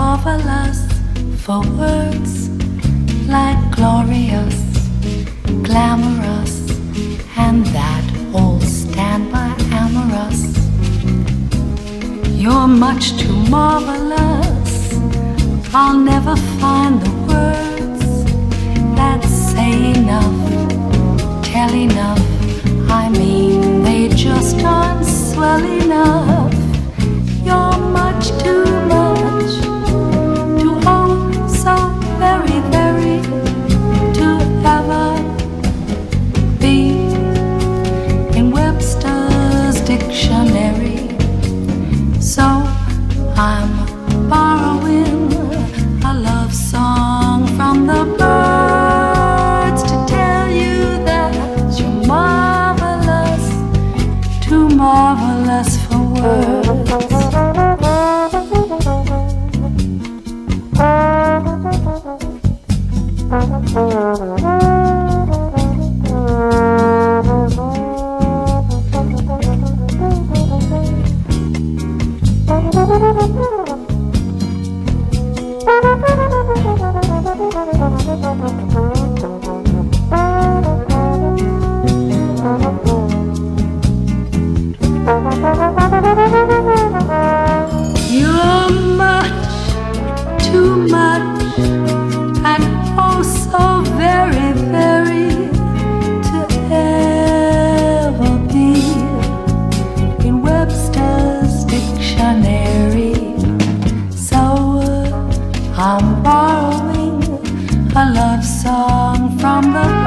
marvelous for words like glorious, glamorous, and that whole standby amorous. You're much too marvelous. I'll never find the words that say enough, tell enough. I mean, they just aren't swell enough. You're much too much to hold so very, very to ever be in Webster's dictionary. So I'm borrowing a love song from the birds to tell you that you're marvelous, too marvelous for words. You're much, too much, and oh so very, very to ever be in Webster's dictionary. So I'm borrowing a love song from the